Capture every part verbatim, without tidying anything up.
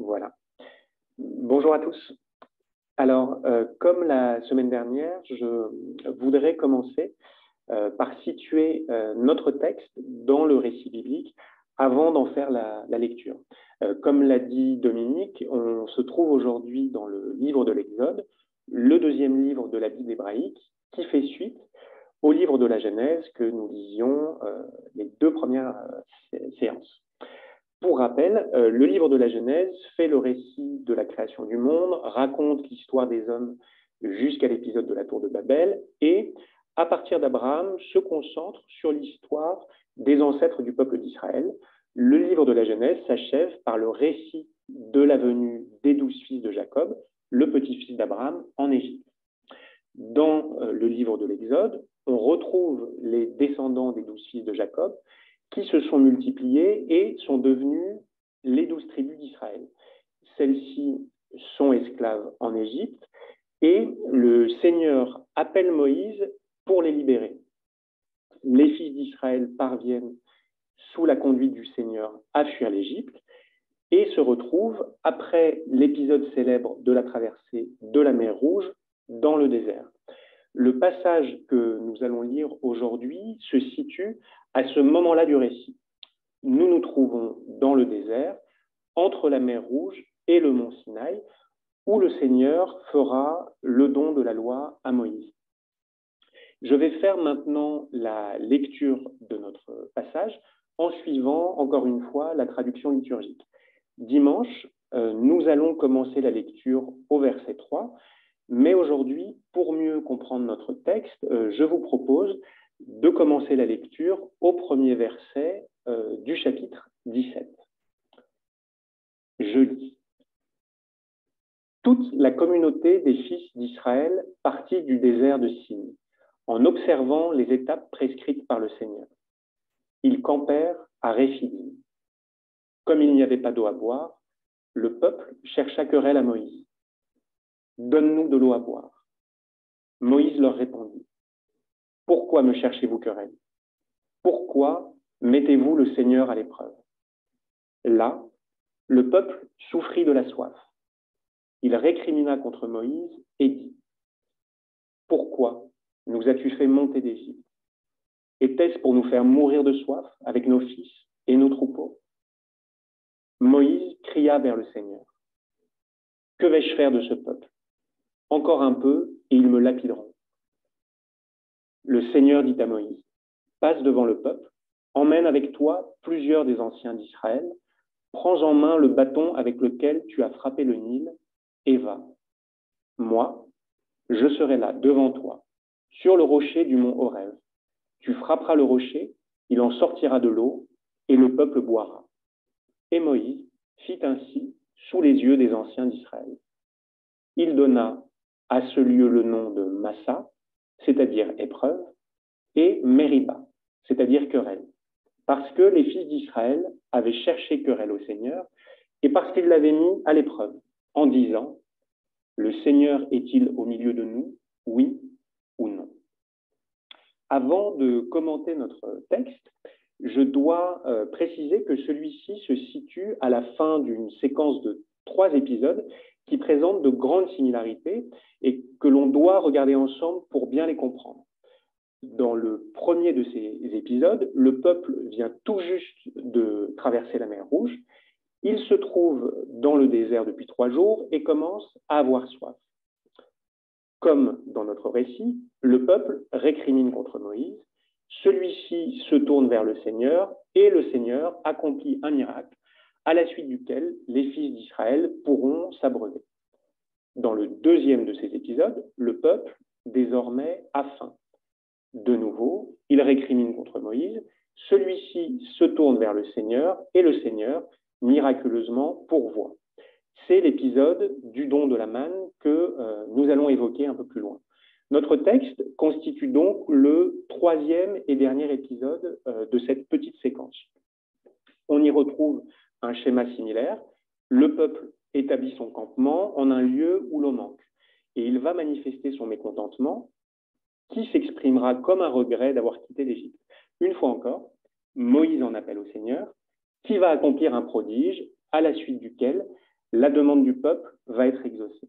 Voilà. Bonjour à tous. Alors, euh, comme la semaine dernière, je voudrais commencer euh, par situer euh, notre texte dans le récit biblique avant d'en faire la, la lecture. Euh, comme l'a dit Dominique, on se trouve aujourd'hui dans le livre de l'Exode, le deuxième livre de la Bible hébraïque, qui fait suite au livre de la Genèse que nous lisions euh, les deux premières euh, séances. Pour rappel, euh, le livre de la Genèse fait le récit de la création du monde, raconte l'histoire des hommes jusqu'à l'épisode de la tour de Babel et, à partir d'Abraham, se concentre sur l'histoire des ancêtres du peuple d'Israël. Le livre de la Genèse s'achève par le récit de la venue des douze fils de Jacob, le petit-fils d'Abraham, en Égypte. Dans euh, le livre de l'Exode, on retrouve les descendants des douze fils de Jacob qui se sont multipliés et sont devenus les douze tribus d'Israël. Celles-ci sont esclaves en Égypte et le Seigneur appelle Moïse pour les libérer. Les fils d'Israël parviennent, sous la conduite du Seigneur, à fuir l'Égypte et se retrouvent, après l'épisode célèbre de la traversée de la mer Rouge, dans le désert. Le passage que nous allons lire aujourd'hui se situe à ce moment-là du récit. Nous nous trouvons dans le désert, entre la mer Rouge et le mont Sinaï, où le Seigneur fera le don de la loi à Moïse. Je vais faire maintenant la lecture de notre passage en suivant, encore une fois, la traduction liturgique. Dimanche, euh, nous allons commencer la lecture au verset trois, mais aujourd'hui, pour mieux comprendre notre texte, euh, je vous propose de commencer la lecture au premier verset euh, du chapitre dix-sept. Je lis. Toute la communauté des fils d'Israël partit du désert de Sin, en observant les étapes prescrites par le Seigneur. Ils campèrent à Réphidim. Comme il n'y avait pas d'eau à boire, le peuple chercha querelle à Moïse. « Donne-nous de l'eau à boire. » Moïse leur répondit. « Pourquoi me cherchez-vous querelle? Pourquoi mettez-vous le Seigneur à l'épreuve? » Là, le peuple souffrit de la soif. Il récrimina contre Moïse et dit « Pourquoi nous as-tu fait monter d'Égypte? Était-ce pour nous faire mourir de soif avec nos fils et nos troupeaux ?» Moïse cria vers le Seigneur. « Que vais-je faire de ce peuple? Encore un peu et ils me lapideront. » Le Seigneur dit à Moïse, « Passe devant le peuple, emmène avec toi plusieurs des anciens d'Israël, prends en main le bâton avec lequel tu as frappé le Nil, et va. Moi, je serai là devant toi, sur le rocher du mont Horeb. Tu frapperas le rocher, il en sortira de l'eau, et le peuple boira. » Et Moïse fit ainsi sous les yeux des anciens d'Israël. Il donna à ce lieu le nom de Massa, c'est-à-dire épreuve, et Mériba, c'est-à-dire querelle, parce que les fils d'Israël avaient cherché querelle au Seigneur et parce qu'ils l'avaient mis à l'épreuve, en disant « Le Seigneur est-il au milieu de nous, oui ou non ?» Avant de commenter notre texte, je dois euh, préciser que celui-ci se situe à la fin d'une séquence de trois épisodes qui présentent de grandes similarités et que l'on doit regarder ensemble pour bien les comprendre. Dans le premier de ces épisodes, le peuple vient tout juste de traverser la mer Rouge. Il se trouve dans le désert depuis trois jours et commence à avoir soif. Comme dans notre récit, le peuple récrimine contre Moïse. Celui-ci se tourne vers le Seigneur et le Seigneur accomplit un miracle à la suite duquel les fils d'Israël pourront s'abreuver. Dans le deuxième de ces épisodes, le peuple, désormais, a faim. De nouveau, il récrimine contre Moïse. Celui-ci se tourne vers le Seigneur et le Seigneur, miraculeusement, pourvoit. C'est l'épisode du don de la manne que euh, nous allons évoquer un peu plus loin. Notre texte constitue donc le troisième et dernier épisode euh, de cette petite séquence. On y retrouve un schéma similaire. Le peuple établit son campement en un lieu où l'eau manque et il va manifester son mécontentement qui s'exprimera comme un regret d'avoir quitté l'Égypte. Une fois encore, Moïse en appelle au Seigneur qui va accomplir un prodige à la suite duquel la demande du peuple va être exaucée.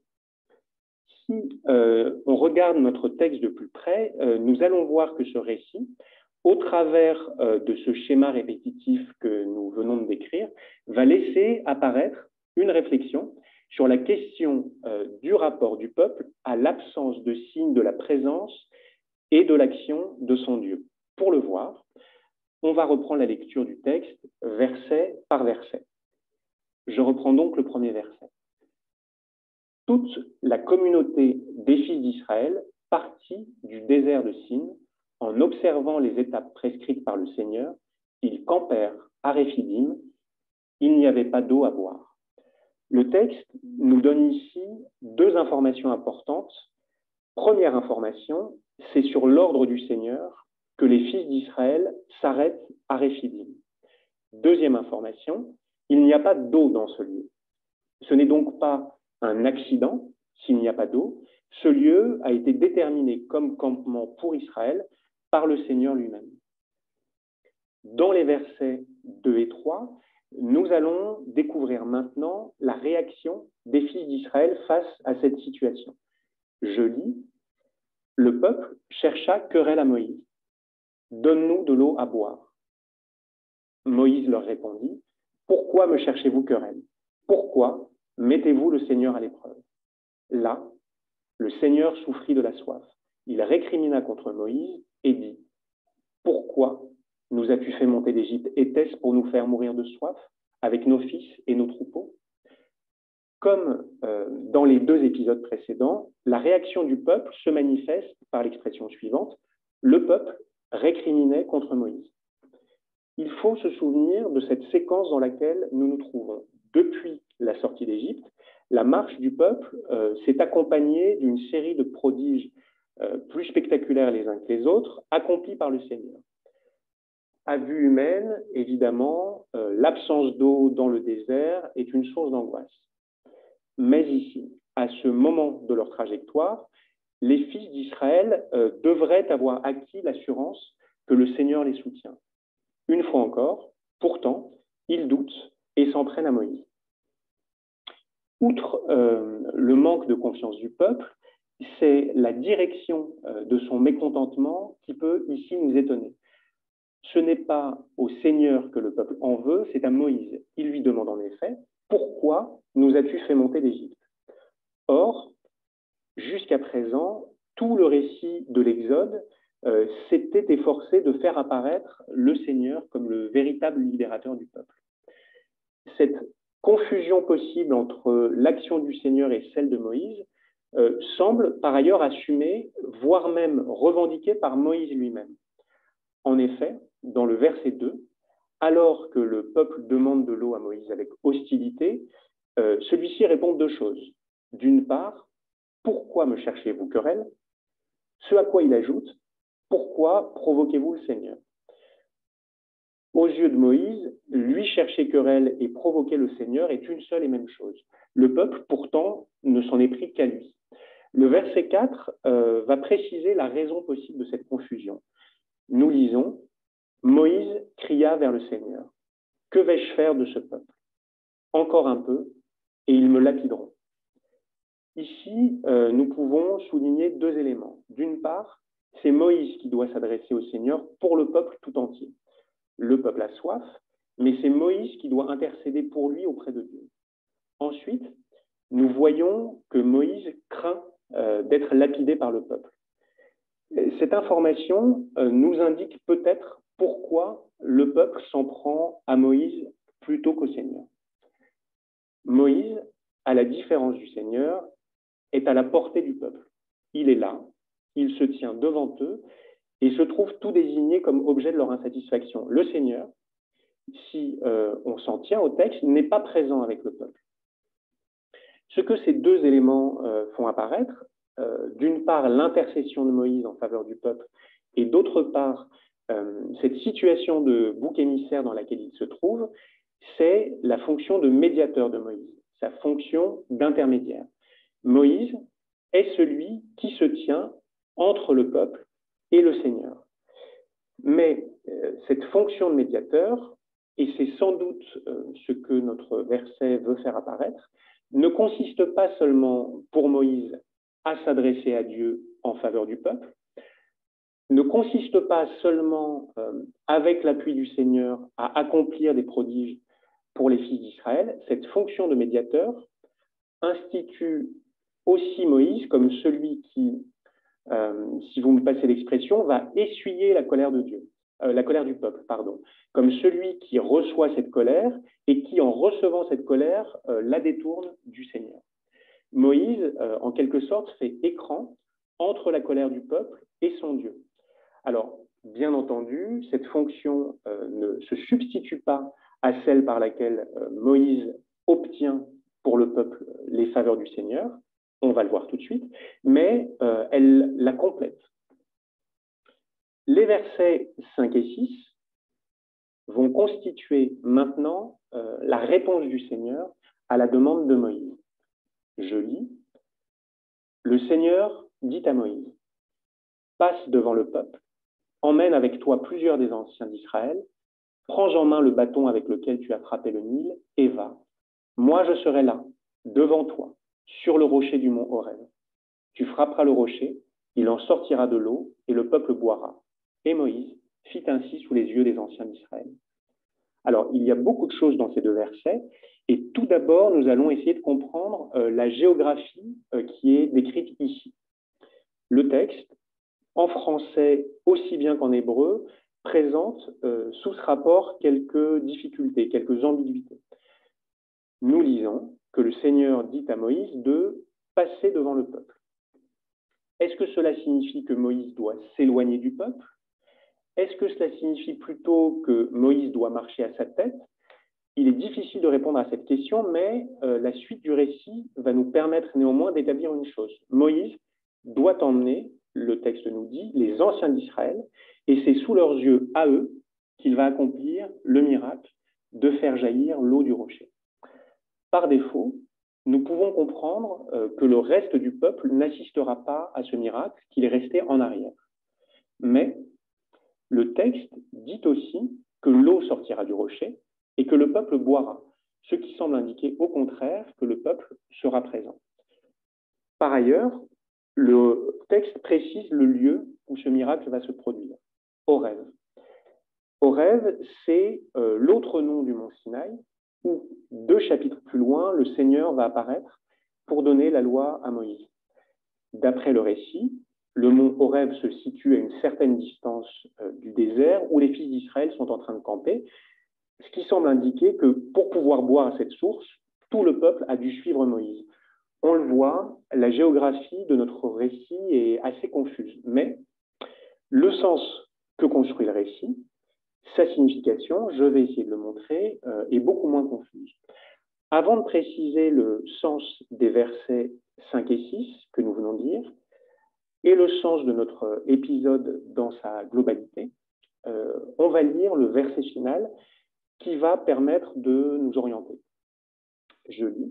Si euh, on regarde notre texte de plus près, euh, nous allons voir que ce récit, au travers euh, de ce schéma répétitif que nous venons de décrire, va laisser apparaître une réflexion sur la question euh, du rapport du peuple à l'absence de signe de la présence et de l'action de son Dieu. Pour le voir, on va reprendre la lecture du texte verset par verset. Je reprends donc le premier verset. Toute la communauté des fils d'Israël partit du désert de Sin en observant les étapes prescrites par le Seigneur. Ils campèrent à Réphidim. Il n'y avait pas d'eau à boire. Le texte nous donne ici deux informations importantes. Première information, c'est sur l'ordre du Seigneur que les fils d'Israël s'arrêtent à Réphidim. Deuxième information, il n'y a pas d'eau dans ce lieu. Ce n'est donc pas un accident s'il n'y a pas d'eau. Ce lieu a été déterminé comme campement pour Israël par le Seigneur lui-même. Dans les versets deux et trois, nous allons découvrir maintenant la réaction des fils d'Israël face à cette situation. Je lis, « Le peuple chercha querelle à Moïse. Donne-nous de l'eau à boire. » Moïse leur répondit, « Pourquoi me cherchez-vous querelle? Pourquoi mettez-vous le Seigneur à l'épreuve? » Là, le Seigneur souffrit de la soif. Il récrimina contre Moïse et dit, « Pourquoi nous as-tu fait monter d'Égypte? Était-ce pour nous faire mourir de soif avec nos fils et nos troupeaux ?» Comme euh, dans les deux épisodes précédents, la réaction du peuple se manifeste par l'expression suivante, « Le peuple récriminait contre Moïse. » Il faut se souvenir de cette séquence dans laquelle nous nous trouvons. Depuis la sortie d'Égypte, la marche du peuple euh, s'est accompagnée d'une série de prodiges euh, plus spectaculaires les uns que les autres, accomplis par le Seigneur. À vue humaine, évidemment, euh, l'absence d'eau dans le désert est une source d'angoisse. Mais ici, à ce moment de leur trajectoire, les fils d'Israël euh, devraient avoir acquis l'assurance que le Seigneur les soutient. Une fois encore, pourtant, ils doutent et s'en prennent à Moïse. Outre euh, le manque de confiance du peuple, c'est la direction euh, de son mécontentement qui peut ici nous étonner. Ce n'est pas au Seigneur que le peuple en veut, c'est à Moïse. Il lui demande en effet, « Pourquoi nous as-tu fait monter d'Égypte ?» Or, jusqu'à présent, tout le récit de l'Exode euh, s'était efforcé de faire apparaître le Seigneur comme le véritable libérateur du peuple. Cette confusion possible entre l'action du Seigneur et celle de Moïse euh, semble par ailleurs assumée, voire même revendiquée par Moïse lui-même. En effet, dans le verset deux, alors que le peuple demande de l'eau à Moïse avec hostilité, euh, celui-ci répond deux choses. D'une part, « Pourquoi me cherchez-vous querelle ?» Ce à quoi il ajoute, « Pourquoi provoquez-vous le Seigneur ?» Aux yeux de Moïse, lui chercher querelle et provoquer le Seigneur est une seule et même chose. Le peuple, pourtant, ne s'en est pris qu'à lui. Le verset quatre euh, va préciser la raison possible de cette confusion. Nous lisons, « Moïse cria vers le Seigneur. Que vais-je faire de ce peuple? Encore un peu, et ils me lapideront. » Ici, euh, nous pouvons souligner deux éléments. D'une part, c'est Moïse qui doit s'adresser au Seigneur pour le peuple tout entier. Le peuple a soif, mais c'est Moïse qui doit intercéder pour lui auprès de Dieu. Ensuite, nous voyons que Moïse craint euh, d'être lapidé par le peuple. Cette information euh, nous indique peut-être pourquoi le peuple s'en prend à Moïse plutôt qu'au Seigneur. Moïse, à la différence du Seigneur, est à la portée du peuple. Il est là, il se tient devant eux et se trouve tout désigné comme objet de leur insatisfaction. Le Seigneur, si euh, on s'en tient au texte, n'est pas présent avec le peuple. Ce que ces deux éléments euh, font apparaître, euh, d'une part l'intercession de Moïse en faveur du peuple, et d'autre part euh, cette situation de bouc émissaire dans laquelle il se trouve, c'est la fonction de médiateur de Moïse, sa fonction d'intermédiaire. Moïse est celui qui se tient entre le peuple et le Seigneur. Mais euh, cette fonction de médiateur, et c'est sans doute euh, ce que notre verset veut faire apparaître, ne consiste pas seulement pour Moïse à s'adresser à Dieu en faveur du peuple, ne consiste pas seulement, euh, avec l'appui du Seigneur, à accomplir des prodiges pour les fils d'Israël. Cette fonction de médiateur institue aussi Moïse comme celui qui, euh, si vous me passez l'expression, va essuyer la colère de Dieu, euh, la colère du peuple, pardon, comme celui qui reçoit cette colère et qui, en recevant cette colère, euh, la détourne du Seigneur. Moïse, euh, en quelque sorte, fait écran entre la colère du peuple et son Dieu. Alors, bien entendu, cette fonction euh, ne se substitue pas à celle par laquelle euh, Moïse obtient pour le peuple les faveurs du Seigneur, on va le voir tout de suite, mais euh, elle la complète. Les versets cinq et six vont constituer maintenant euh, la réponse du Seigneur à la demande de Moïse. Je lis, « Le Seigneur dit à Moïse, passe devant le peuple, emmène avec toi plusieurs des anciens d'Israël, prends en main le bâton avec lequel tu as frappé le Nil et va. Moi, je serai là, devant toi, sur le rocher du mont Horeb. Tu frapperas le rocher, il en sortira de l'eau et le peuple boira. Et Moïse fit ainsi sous les yeux des anciens d'Israël. » Alors, il y a beaucoup de choses dans ces deux versets. Et tout d'abord, nous allons essayer de comprendre euh, la géographie euh, qui est décrite ici. Le texte, en français aussi bien qu'en hébreu, présente euh, sous ce rapport quelques difficultés, quelques ambiguïtés. Nous lisons que le Seigneur dit à Moïse de passer devant le peuple. Est-ce que cela signifie que Moïse doit s'éloigner du peuple? Est-ce que cela signifie plutôt que Moïse doit marcher à sa tête? Il est difficile de répondre à cette question, mais euh, la suite du récit va nous permettre néanmoins d'établir une chose. Moïse doit emmener, le texte nous dit, les anciens d'Israël, et c'est sous leurs yeux à eux qu'il va accomplir le miracle de faire jaillir l'eau du rocher. Par défaut, nous pouvons comprendre euh, que le reste du peuple n'assistera pas à ce miracle, qu'il est resté en arrière. Mais le texte dit aussi que l'eau sortira du rocher et que le peuple boira, ce qui semble indiquer au contraire que le peuple sera présent. Par ailleurs, le texte précise le lieu où ce miracle va se produire, Horeb. Horeb, c'est euh, l'autre nom du mont Sinaï, où deux chapitres plus loin, le Seigneur va apparaître pour donner la loi à Moïse. D'après le récit, le mont Horeb se situe à une certaine distance euh, du désert où les fils d'Israël sont en train de camper, ce qui semble indiquer que pour pouvoir boire à cette source, tout le peuple a dû suivre Moïse. On le voit, la géographie de notre récit est assez confuse, mais le sens que construit le récit, sa signification, je vais essayer de le montrer, euh, est beaucoup moins confuse. Avant de préciser le sens des versets cinq et six que nous venons de lire, et le sens de notre épisode dans sa globalité, euh, on va lire le verset final qui va permettre de nous orienter. Je lis.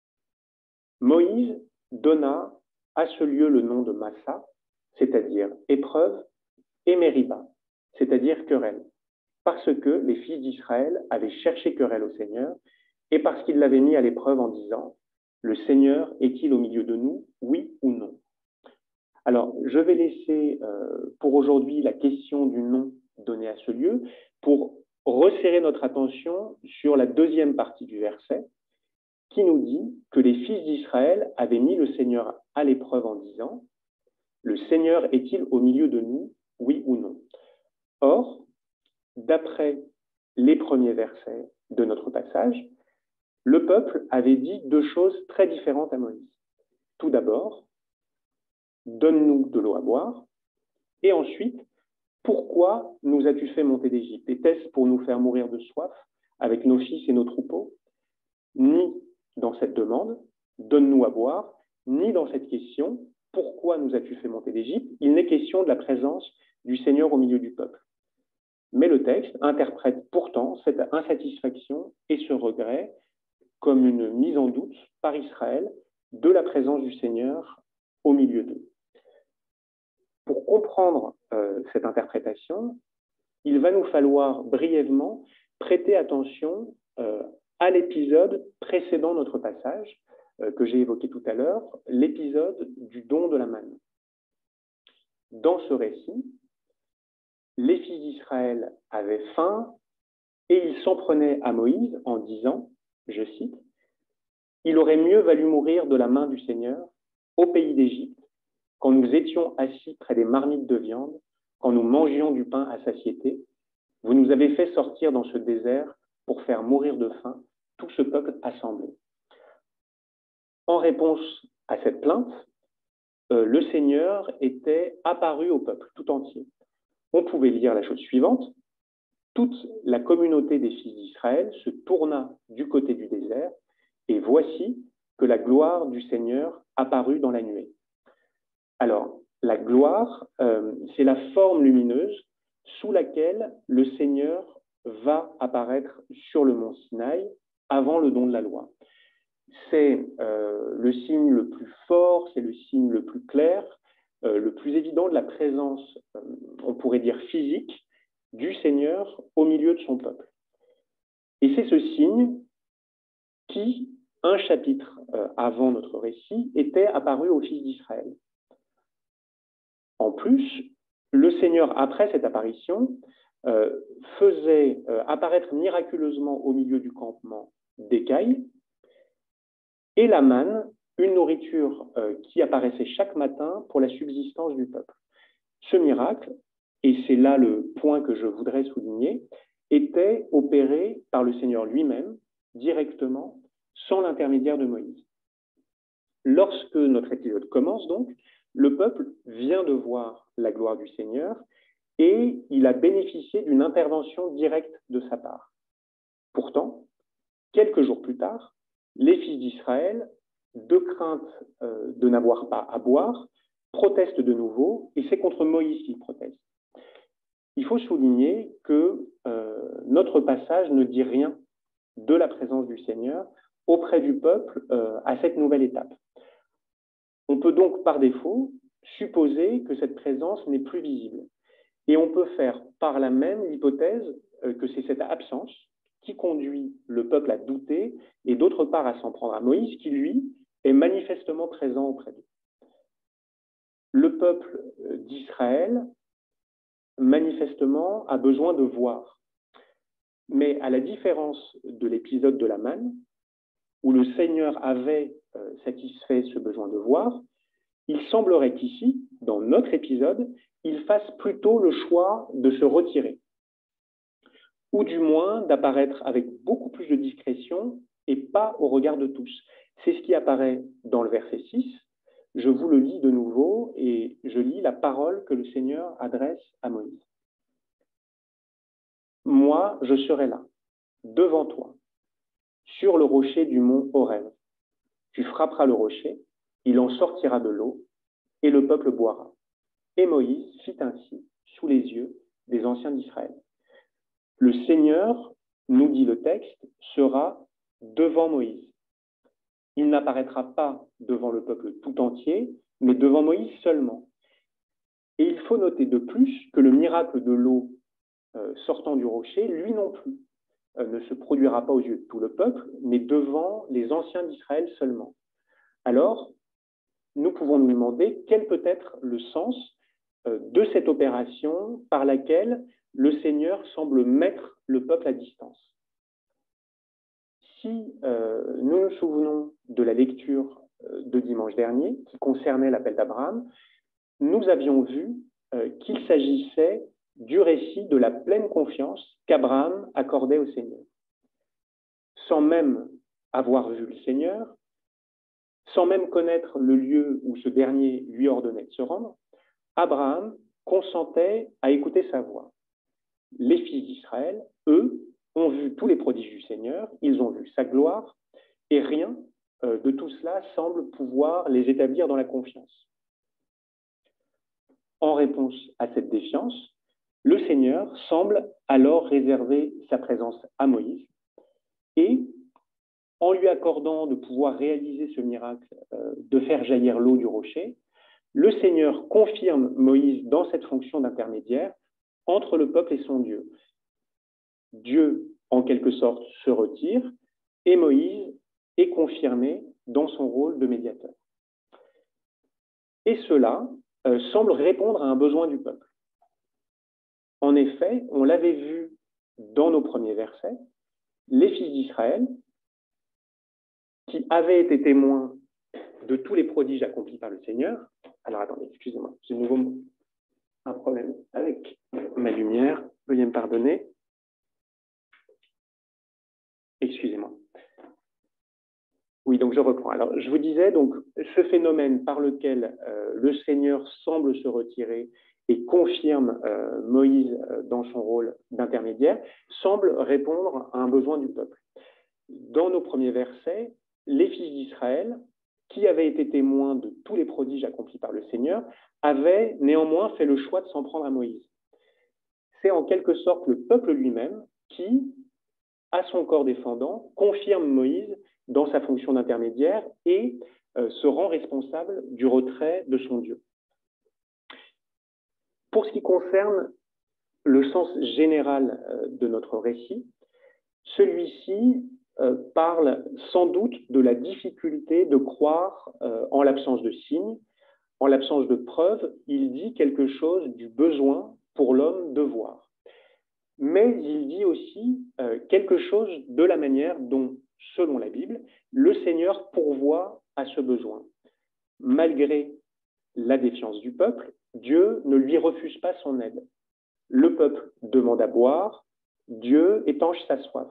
Moïse donna à ce lieu le nom de Massa, c'est-à-dire épreuve, et Mériba, c'est-à-dire querelle, parce que les fils d'Israël avaient cherché querelle au Seigneur et parce qu'ils l'avaient mis à l'épreuve en disant « Le Seigneur est-il au milieu de nous, oui ou non ?» Alors, je vais laisser euh, pour aujourd'hui la question du nom donné à ce lieu pour resserrer notre attention sur la deuxième partie du verset qui nous dit que les fils d'Israël avaient mis le Seigneur à l'épreuve en disant « Le Seigneur est-il au milieu de nous, oui ou non ?» Or, d'après les premiers versets de notre passage, le peuple avait dit deux choses très différentes à Moïse. Tout d'abord, donne-nous de l'eau à boire, et ensuite, pourquoi nous as-tu fait monter d'Égypte? Était-ce pour nous faire mourir de soif avec nos fils et nos troupeaux? Ni dans cette demande, donne-nous à boire, ni dans cette question, pourquoi nous as-tu fait monter d'Égypte? Il n'est question de la présence du Seigneur au milieu du peuple. Mais le texte interprète pourtant cette insatisfaction et ce regret comme une mise en doute par Israël de la présence du Seigneur au milieu d'eux. Pour comprendre euh, cette interprétation, il va nous falloir brièvement prêter attention euh, à l'épisode précédant notre passage, euh, que j'ai évoqué tout à l'heure, l'épisode du don de la manne. Dans ce récit, les fils d'Israël avaient faim et ils s'en prenaient à Moïse en disant, je cite, « Il aurait mieux valu mourir de la main du Seigneur au pays d'Égypte, quand nous étions assis près des marmites de viande, quand nous mangions du pain à satiété. Vous nous avez fait sortir dans ce désert pour faire mourir de faim tout ce peuple assemblé. » En réponse à cette plainte, euh, le Seigneur était apparu au peuple tout entier. On pouvait lire la chose suivante. Toute la communauté des fils d'Israël se tourna du côté du désert, et voici que la gloire du Seigneur apparut dans la nuée. Alors, la gloire, euh, c'est la forme lumineuse sous laquelle le Seigneur va apparaître sur le mont Sinaï avant le don de la loi. C'est euh, le signe le plus fort, c'est le signe le plus clair, euh, le plus évident de la présence, euh, on pourrait dire physique, du Seigneur au milieu de son peuple. Et c'est ce signe qui, un chapitre euh, avant notre récit, était apparu aux fils d'Israël. En plus, le Seigneur, après cette apparition, euh, faisait euh, apparaître miraculeusement au milieu du campement d'écailles et la manne, une nourriture euh, qui apparaissait chaque matin pour la subsistance du peuple. Ce miracle, et c'est là le point que je voudrais souligner, était opéré par le Seigneur lui-même, directement, sans l'intermédiaire de Moïse. Lorsque notre épisode commence donc, le peuple vient de voir la gloire du Seigneur et il a bénéficié d'une intervention directe de sa part. Pourtant, quelques jours plus tard, les fils d'Israël, de crainte euh, de n'avoir pas à boire, protestent de nouveau, et c'est contre Moïse qu'ils protestent. Il faut souligner que euh, notre passage ne dit rien de la présence du Seigneur auprès du peuple euh, à cette nouvelle étape. On peut donc, par défaut, supposer que cette présence n'est plus visible. Et on peut faire par là même l'hypothèse euh, que c'est cette absence qui conduit le peuple à douter et d'autre part à s'en prendre à Moïse, qui lui est manifestement présent auprès d'eux. Le peuple d'Israël, manifestement, a besoin de voir. Mais à la différence de l'épisode de la manne, où le Seigneur avait euh, satisfait ce besoin de voir, il semblerait qu'ici, dans notre épisode, il fasse plutôt le choix de se retirer, ou du moins d'apparaître avec beaucoup plus de discrétion et pas au regard de tous. C'est ce qui apparaît dans le verset six. Je vous le lis de nouveau et je lis la parole que le Seigneur adresse à Moïse. « Moi, je serai là, devant toi, sur le rocher du mont Horeb. Tu frapperas le rocher, il en sortira de l'eau, et le peuple boira. » Et Moïse fit ainsi, sous les yeux des anciens d'Israël. Le Seigneur, nous dit le texte, sera devant Moïse. Il n'apparaîtra pas devant le peuple tout entier, mais devant Moïse seulement. Et il faut noter de plus que le miracle de l'eau euh, sortant du rocher, lui non plus, euh, ne se produira pas aux yeux de tout le peuple, mais devant les anciens d'Israël seulement. Alors, nous pouvons nous demander quel peut être le sens euh, de cette opération par laquelle le Seigneur semble mettre le peuple à distance. Si euh, nous nous souvenons de la lecture euh, de dimanche dernier, qui concernait l'appel d'Abraham, nous avions vu euh, qu'il s'agissait du récit de la pleine confiance qu'Abraham accordait au Seigneur. Sans même avoir vu le Seigneur, sans même connaître le lieu où ce dernier lui ordonnait de se rendre, Abraham consentait à écouter sa voix. Les fils d'Israël, eux, ont vu tous les prodiges du Seigneur, ils ont vu sa gloire, et rien euh, de tout cela semble pouvoir les établir dans la confiance. En réponse à cette défiance, le Seigneur semble alors réserver sa présence à Moïse, et en lui accordant de pouvoir réaliser ce miracle euh, de faire jaillir l'eau du rocher, le Seigneur confirme Moïse dans cette fonction d'intermédiaire entre le peuple et son Dieu. Dieu, en quelque sorte, se retire et Moïse est confirmé dans son rôle de médiateur. Et cela euh, semble répondre à un besoin du peuple. En effet, on l'avait vu dans nos premiers versets, les fils d'Israël, qui avaient été témoins de tous les prodiges accomplis par le Seigneur. Alors attendez, excusez-moi, j'ai de nouveau un problème avec ma lumière, veuillez me pardonner. Excusez-moi. Oui, donc je reprends. Alors, je vous disais, donc, ce phénomène par lequel euh, le Seigneur semble se retirer et confirme euh, Moïse euh, dans son rôle d'intermédiaire, semble répondre à un besoin du peuple. Dans nos premiers versets, les fils d'Israël, qui avaient été témoins de tous les prodiges accomplis par le Seigneur, avaient néanmoins fait le choix de s'en prendre à Moïse. C'est en quelque sorte le peuple lui-même qui, à son corps défendant, confirme Moïse dans sa fonction d'intermédiaire et euh, se rend responsable du retrait de son Dieu. Pour ce qui concerne le sens général euh, de notre récit, celui-ci euh, parle sans doute de la difficulté de croire euh, en l'absence de signes, en l'absence de preuves. Il dit quelque chose du besoin pour l'homme de voir. Mais il dit aussi euh, quelque chose de la manière dont, selon la Bible, le Seigneur pourvoit à ce besoin. Malgré la défiance du peuple, Dieu ne lui refuse pas son aide. Le peuple demande à boire, Dieu étanche sa soif.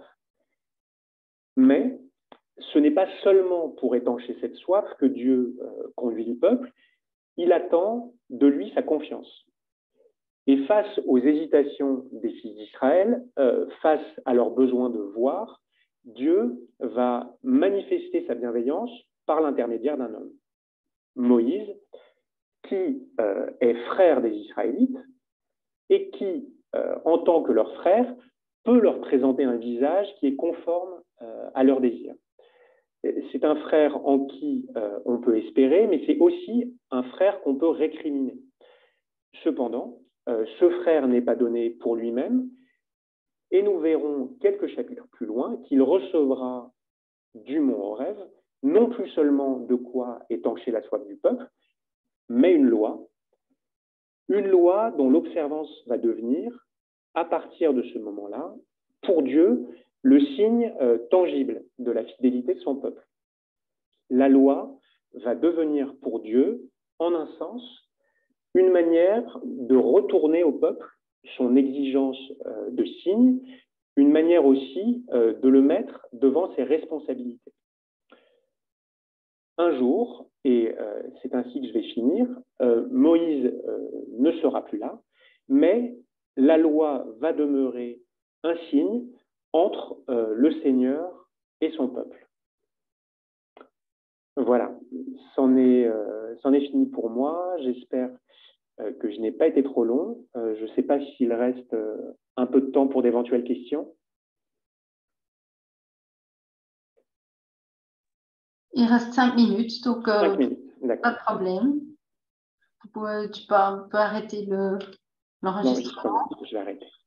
Mais ce n'est pas seulement pour étancher cette soif que Dieu euh, conduit le peuple, il attend de lui sa confiance. Et face aux hésitations des fils d'Israël, euh, face à leur besoin de voir, Dieu va manifester sa bienveillance par l'intermédiaire d'un homme, Moïse, qui euh, est frère des Israélites et qui, euh, en tant que leur frère, peut leur présenter un visage qui est conforme euh, à leurs désirs. C'est un frère en qui euh, on peut espérer, mais c'est aussi un frère qu'on peut récriminer. Cependant, euh, ce frère n'est pas donné pour lui-même, et nous verrons quelques chapitres plus loin qu'il recevra du mont Horeb, non plus seulement de quoi étancher la soif du peuple, mais une loi, une loi dont l'observance va devenir, à partir de ce moment-là, pour Dieu, le signe euh, tangible de la fidélité de son peuple. La loi va devenir pour Dieu, en un sens, une manière de retourner au peuple son exigence euh, de signe, une manière aussi euh, de le mettre devant ses responsabilités. Un jour, et euh, c'est ainsi que je vais finir, euh, Moïse euh, ne sera plus là, mais la loi va demeurer un signe entre euh, le Seigneur et son peuple. Voilà, c'en est, euh, c'en est fini pour moi. J'espère euh, que je n'ai pas été trop long. Euh, je ne sais pas s'il reste euh, un peu de temps pour d'éventuelles questions. Il reste cinq minutes, donc euh, cinq minutes, pas de problème. Tu peux, tu peux, peux arrêter l'enregistrement. Le, je vais arrêter.